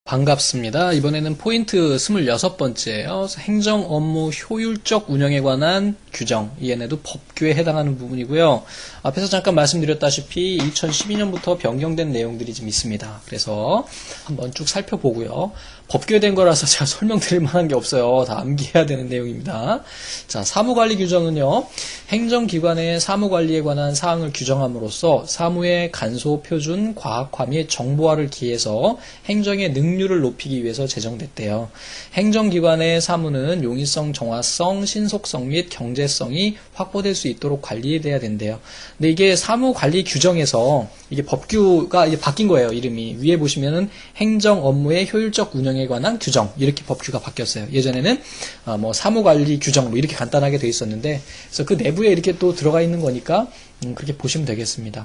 반갑습니다. 이번에는 포인트 26번째예요. 행정 업무 효율적 운영에 관한 규정, 얘네도 법규에 해당하는 부분이고요. 앞에서 잠깐 말씀드렸다시피 2012년부터 변경된 내용들이 좀 있습니다. 그래서 한번 쭉 살펴보고요. 법규에 된 거라서 제가 설명드릴 만한 게 없어요. 다 암기해야 되는 내용입니다. 자, 사무관리 규정은요, 행정기관의 사무관리에 관한 사항을 규정함으로써 사무의 간소, 표준, 과학화 및 정보화를 기해서 행정의 능률을 높이기 위해서 제정됐대요. 행정기관의 사무는 용이성, 정화성, 신속성 및 경제성이 확보될 수 있도록 관리돼야 된대요. 근데 이게 사무관리 규정에서 이게 법규가 이제 바뀐 거예요. 이름이. 위에 보시면은 행정 업무의 효율적 운영에 관한 규정, 이렇게 법규가 바뀌었어요. 예전에는 뭐 사무관리 규정 뭐 이렇게 간단하게 돼 있었는데, 그래서 그 내부에 이렇게 또 들어가 있는 거니까 그렇게 보시면 되겠습니다.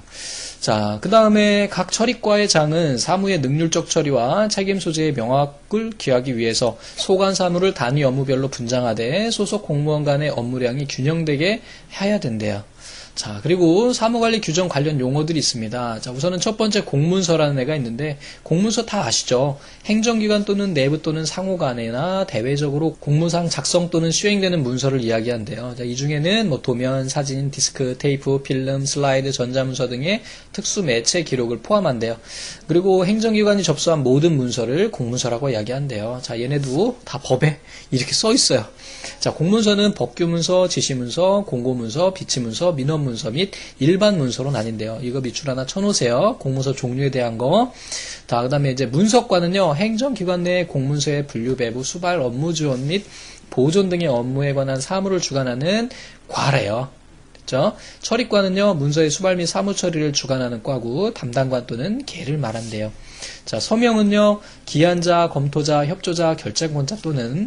자, 그 다음에 각 처리과의 장은 사무의 능률적 처리와 책임 소재의 명확을 기하기 위해서 소관 사무를 단위 업무별로 분장하되 소속 공무원 간의 업무량이 균형되게 해야 된대요. 자, 그리고 사무관리 규정 관련 용어들이 있습니다. 자, 우선은 첫 번째 공문서라는 애가 있는데, 공문서 다 아시죠? 행정기관 또는 내부 또는 상호간에나 대외적으로 공무상 작성 또는 수행되는 문서를 이야기한대요. 자, 이 중에는 뭐 도면, 사진, 디스크, 테이프, 필름, 슬라이드, 전자문서 등의 특수 매체 기록을 포함한대요. 그리고 행정기관이 접수한 모든 문서를 공문서라고 이야기한대요. 자, 얘네도 다 법에 이렇게 써 있어요. 자, 공문서는 법규문서, 지시문서, 공고문서, 비치문서, 민원문서 및 일반 문서로 나뉜대요. 이거 밑줄 하나 쳐놓으세요. 공문서 종류에 대한 거. 자, 그 다음에 이제 문서과는요, 행정기관 내 공문서의 분류, 배부, 수발, 업무 지원 및 보존 등의 업무에 관한 사무를 주관하는 과래요. 그렇죠? 처리과는요, 문서의 수발 및 사무 처리를 주관하는 과고, 담당관 또는 개를 말한대요. 자, 서명은요, 기한자, 검토자, 협조자, 결재권자 또는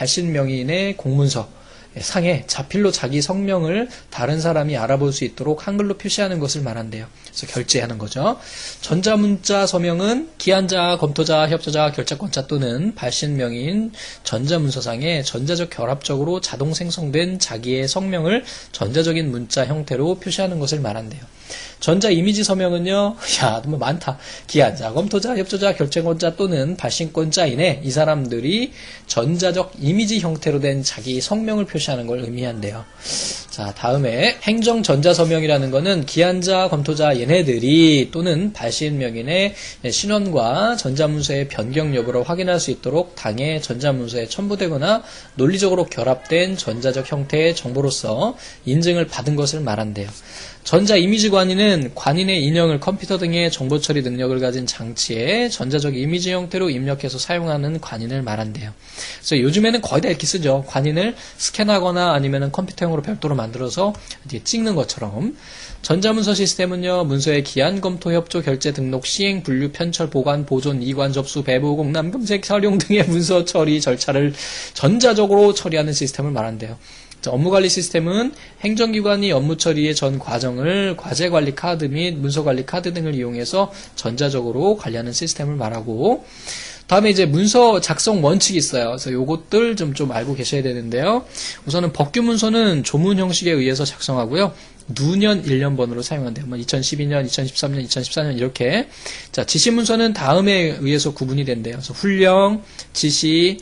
발신명의인의 공문서 상에 자필로 자기 성명을 다른 사람이 알아볼 수 있도록 한글로 표시하는 것을 말한대요. 그래서 결재하는 거죠. 전자문자 서명은 기한자, 검토자, 협조자, 결재권자 또는 발신명의인 전자문서상에 전자적 결합적으로 자동 생성된 자기의 성명을 전자적인 문자 형태로 표시하는 것을 말한대요. 전자 이미지 서명은요, 야, 너무 많다. 기한자, 검토자, 협조자, 결재권자 또는 발신권자인의 이 사람들이 전자적 이미지 형태로 된 자기 성명을 표시하는 걸 의미한대요. 자, 다음에 행정 전자 서명이라는 거는 기한자, 검토자 얘네들이 또는 발신명인의 신원과 전자문서의 변경 여부를 확인할 수 있도록 당의 전자문서에 첨부되거나 논리적으로 결합된 전자적 형태의 정보로서 인증을 받은 것을 말한대요. 전자 이미지 관인은 관인의 인형을 컴퓨터 등의 정보 처리 능력을 가진 장치에 전자적 이미지 형태로 입력해서 사용하는 관인을 말한대요. 그래서 요즘에는 거의 다 이렇게 쓰죠. 관인을 스캔하거나 아니면 컴퓨터형으로 별도로 만들어서 찍는 것처럼. 전자문서 시스템은요, 문서의 기한, 검토, 협조, 결재, 등록, 시행, 분류, 편철, 보관, 보존, 이관, 접수, 배부, 공람, 검색, 활용 등의 문서 처리 절차를 전자적으로 처리하는 시스템을 말한대요. 업무관리 시스템은 행정기관이 업무 처리의 전 과정을 과제관리 카드 및 문서관리 카드 등을 이용해서 전자적으로 관리하는 시스템을 말하고, 다음에 이제 문서 작성 원칙이 있어요. 그래서 요것들 좀 알고 계셔야 되는데요. 우선은 법규문서는 조문 형식에 의해서 작성하고요. 누년 1년번으로 사용한대요. 2012년, 2013년, 2014년 이렇게. 자, 지시문서는 다음에 의해서 구분이 된대요. 그래서 훈령, 지시,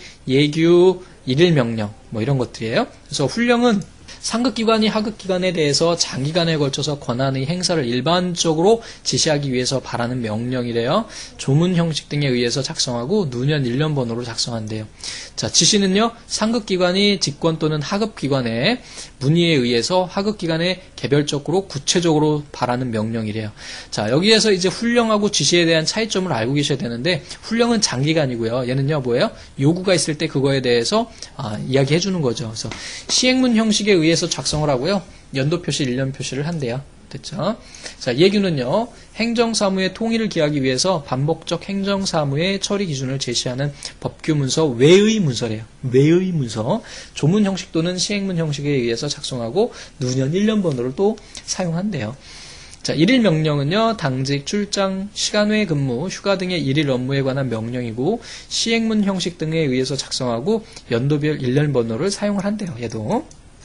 예규, 일일명령 뭐 이런 것들이에요. 그래서 훈령은 상급기관이 하급기관에 대해서 장기간에 걸쳐서 권한의 행사를 일반적으로 지시하기 위해서 바라는 명령이래요. 조문 형식 등에 의해서 작성하고 누년 1년번호로 작성한대요. 자, 지시는요, 상급기관이 직권 또는 하급기관의 문의에 의해서 하급기관에 개별적으로 구체적으로 바라는 명령이래요. 자, 여기에서 이제 훈령하고 지시에 대한 차이점을 알고 계셔야 되는데, 훈령은 장기간이고요. 얘는요, 뭐예요? 요구가 있을 때 그거에 대해서 이야기해 주는 거죠. 그래서 시행문 형식에 의해서 작성을 하고요. 연도 표시, 1년 표시를 한대요. 됐죠? 자, 예규는요, 행정사무의 통일을 기하기 위해서 반복적 행정사무의 처리 기준을 제시하는 법규문서 외의 문서래요. 외의 문서. 조문 형식 또는 시행문 형식에 의해서 작성하고 누년 1년번호를 또 사용한대요. 자, 일일 명령은요, 당직, 출장, 시간 외 근무, 휴가 등의 일일 업무에 관한 명령이고, 시행문 형식 등에 의해서 작성하고 연도별 1년번호를 사용을 한대요. 얘도.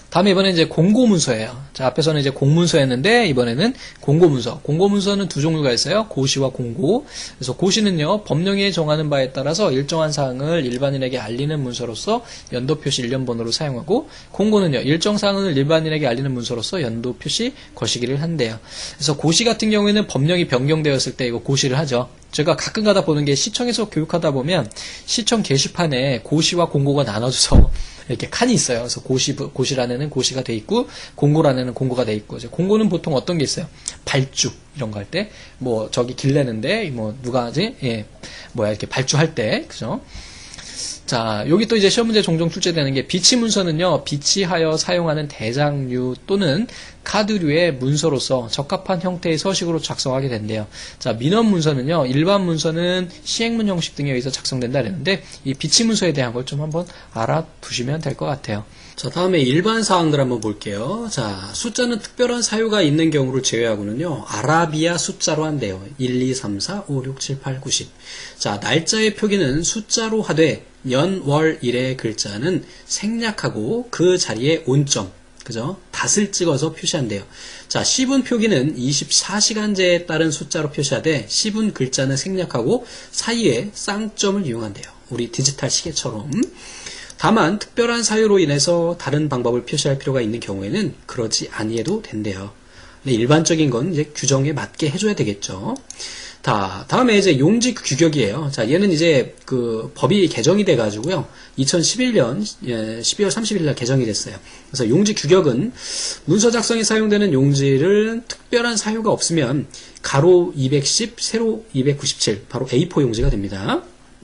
다음에 이번에 이제 공고문서예요. 자, 앞에서는 이제 공문서였는데 이번에는 공고문서. 공고문서는 두 종류가 있어요. 고시와 공고. 그래서 고시는요, 법령에 정하는 바에 따라서 일정한 사항을 일반인에게 알리는 문서로서 연도 표시 일련번호를 사용하고, 공고는요, 일정 사항을 일반인에게 알리는 문서로서 연도 표시 거시기를 한대요. 그래서 고시 같은 경우에는 법령이 변경되었을 때 이거 고시를 하죠. 제가 가끔 가다 보는 게 시청에서 교육하다 보면 시청 게시판에 고시와 공고가 나눠져서 이렇게 칸이 있어요. 그래서 고시란에는 고시가 돼 있고, 공고란에는 공고가 돼 있고, 이제 공고는 보통 어떤 게 있어요? 발주, 이런 거 할 때, 뭐, 저기 길 내는데, 뭐, 누가 하지? 예, 뭐야, 이렇게 발주할 때, 그죠? 자, 여기 또 이제 시험 문제 종종 출제되는 게 비치 문서는요, 비치하여 사용하는 대장류 또는 카드류의 문서로서 적합한 형태의 서식으로 작성하게 된대요. 자, 민원 문서는요, 일반 문서는 시행문 형식 등에 의해서 작성된다 그랬는데, 이 비치 문서에 대한 걸 좀 한번 알아두시면 될 것 같아요. 자, 다음에 일반 사항들 한번 볼게요. 자, 숫자는 특별한 사유가 있는 경우를 제외하고는요, 아라비아 숫자로 한대요. 1, 2, 3, 4, 5, 6, 7, 8, 9, 10. 자, 날짜의 표기는 숫자로 하되, 연, 월, 일의 글자는 생략하고 그 자리에 온점, 그죠? 닷을 찍어서 표시한대요. 자, 10은 표기는 24시간제에 따른 숫자로 표시하되 10은 글자는 생략하고 사이에 쌍점을 이용한대요. 우리 디지털 시계처럼. 다만 특별한 사유로 인해서 다른 방법을 표시할 필요가 있는 경우에는 그러지 아니해도 된대요. 근데 일반적인 건 이제 규정에 맞게 해줘야 되겠죠. 다음에 이제 용지 규격이에요. 자, 얘는 이제 그 법이 개정이 돼가지고요. 2011년 12월 30일 날 개정이 됐어요. 그래서 용지 규격은 문서 작성에 사용되는 용지를 특별한 사유가 없으면 가로 210, 세로 297, 바로 A4 용지가 됩니다.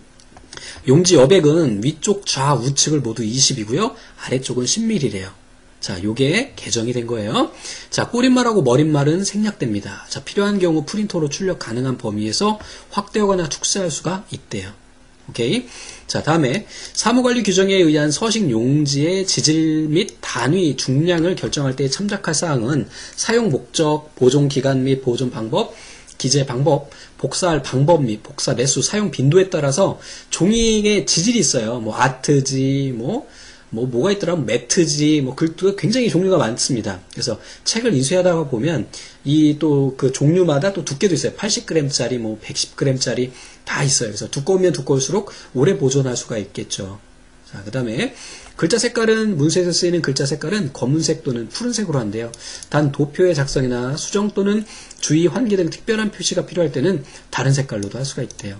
용지 여백은 위쪽 좌우측을 모두 20이고요. 아래쪽은 10mm래요. 자, 요게 개정이 된 거예요. 자, 꼬릿말하고 머릿말은 생략됩니다. 자, 필요한 경우 프린터로 출력 가능한 범위에서 확대하거나 축소할 수가 있대요. 오케이. 자, 다음에 사무관리 규정에 의한 서식 용지의 지질 및 단위, 중량을 결정할 때 참작할 사항은 사용 목적, 보존 기간 및 보존 방법, 기재 방법, 복사할 방법 및 복사 매수, 사용 빈도에 따라서 종이의 지질이 있어요. 뭐 아트지, 뭐가 있더라, 매트지, 글도 굉장히 종류가 많습니다. 그래서 책을 인쇄하다가 보면 이 또 그 종류마다 또 두께도 있어요. 80g짜리, 110g짜리 다 있어요. 그래서 두꺼우면 두꺼울수록 오래 보존할 수가 있겠죠. 자, 그 다음에 글자 색깔은 문서에서 쓰이는 글자 색깔은 검은색 또는 푸른색으로 한대요. 단 도표의 작성이나 수정 또는 주의 환기 등 특별한 표시가 필요할 때는 다른 색깔로도 할 수가 있대요.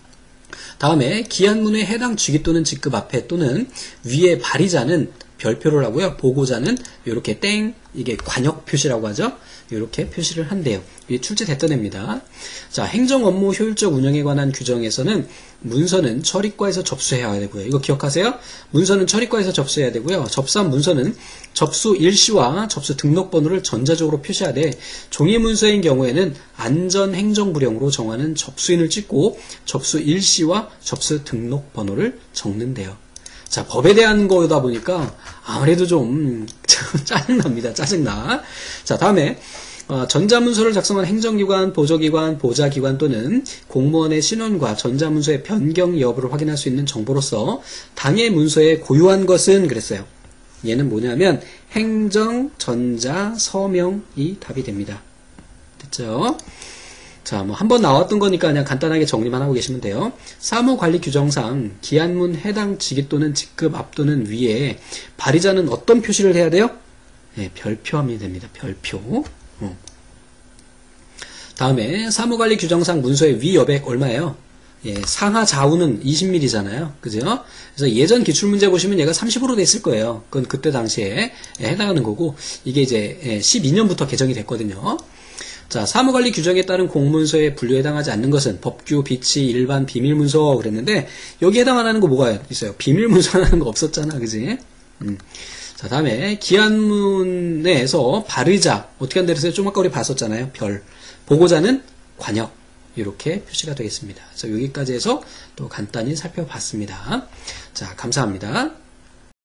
다음에 기한문에 해당 직위 또는 직급 앞에 또는 위에 발의자는 별표를 하고요. 보고자는 이렇게 땡, 이게 관역 표시라고 하죠. 이렇게 표시를 한대요. 이게 출제됐던 애입니다. 자, 행정 업무 효율적 운영에 관한 규정에서는 문서는 처리과에서 접수해야 되고요. 이거 기억하세요? 문서는 처리과에서 접수해야 되고요. 접수한 문서는 접수 일시와 접수 등록번호를 전자적으로 표시하되 종이 문서인 경우에는 안전행정부령으로 정하는 접수인을 찍고 접수 일시와 접수 등록번호를 적는데요. 자, 법에 대한 거다 보니까 아무래도 좀 짜증납니다. 짜증나. 자, 다음에 전자문서를 작성한 행정기관, 보조기관, 보좌기관 또는 공무원의 신원과 전자문서의 변경 여부를 확인할 수 있는 정보로서 당의 문서에 고유한 것은 그랬어요. 얘는 뭐냐면 행정, 전자, 서명이 답이 됩니다. 됐죠? 자, 한번 나왔던 거니까 그냥 간단하게 정리만 하고 계시면 돼요. 사무관리 규정상 기한문 해당 직위 또는 직급 앞 또는 위에 발의자는 어떤 표시를 해야 돼요? 네, 별표하면 됩니다. 별표. 다음에 사무관리 규정상 문서의 위 여백 얼마예요? 예, 상하 좌우는 20mm잖아요. 그죠? 그래서 예전 기출문제 보시면 얘가 30으로 돼 있을 거예요. 그건 그때 당시에 해당하는 거고, 이게 이제 12년부터 개정이 됐거든요. 자, 사무관리 규정에 따른 공문서에 분류에 해당하지 않는 것은 법규, 비치, 일반, 비밀문서 그랬는데 여기 해당 안 하는 거 뭐가 있어요? 비밀문서라는 거 없었잖아, 그지? 자, 다음에 기한문에서 발의자 어떻게 한다 그랬어요? 좀 아까 우리 봤었잖아요. 별. 보고자는 관역. 이렇게 표시가 되겠습니다. 그래서 여기까지 해서 또 간단히 살펴봤습니다. 자, 감사합니다.